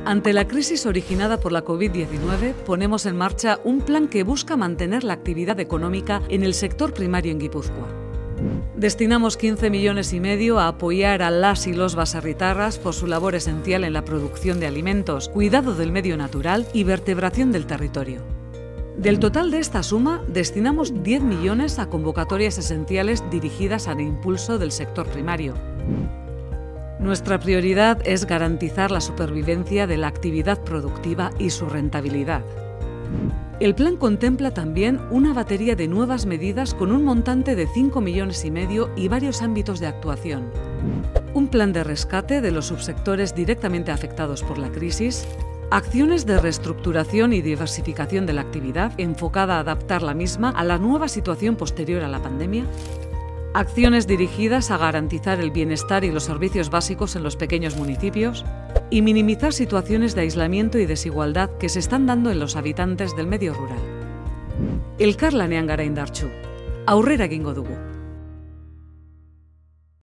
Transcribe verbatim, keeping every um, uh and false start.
Ante la crisis originada por la COVID diecinueve, ponemos en marcha un plan que busca mantener la actividad económica en el sector primario en Guipúzcoa. Destinamos quince millones y medio a apoyar a las y los baserritarras por su labor esencial en la producción de alimentos, cuidado del medio natural y vertebración del territorio. Del total de esta suma, destinamos diez millones a convocatorias esenciales dirigidas al impulso del sector primario. Nuestra prioridad es garantizar la supervivencia de la actividad productiva y su rentabilidad. El plan contempla también una batería de nuevas medidas con un montante de cinco millones y medio y varios ámbitos de actuación. Un plan de rescate de los subsectores directamente afectados por la crisis, acciones de reestructuración y diversificación de la actividad enfocada a adaptar la misma a la nueva situación posterior a la pandemia, acciones dirigidas a garantizar el bienestar y los servicios básicos en los pequeños municipios y minimizar situaciones de aislamiento y desigualdad que se están dando en los habitantes del medio rural. Elkarlanean gara indartsu, aurrera egingo dugu.